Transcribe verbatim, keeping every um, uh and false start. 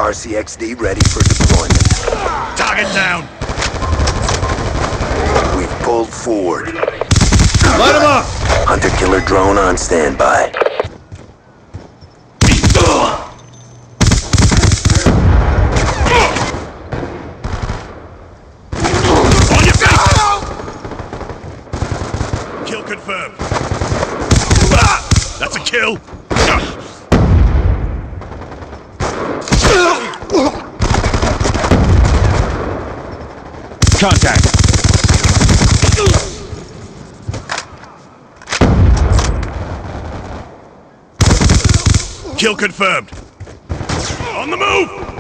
R C X D ready for deployment. Target down! We've pulled forward. Light him up! Hunter-killer drone on standby. On your feet! Kill confirmed. Ah! That's a kill! Contact! Kill confirmed! On the move!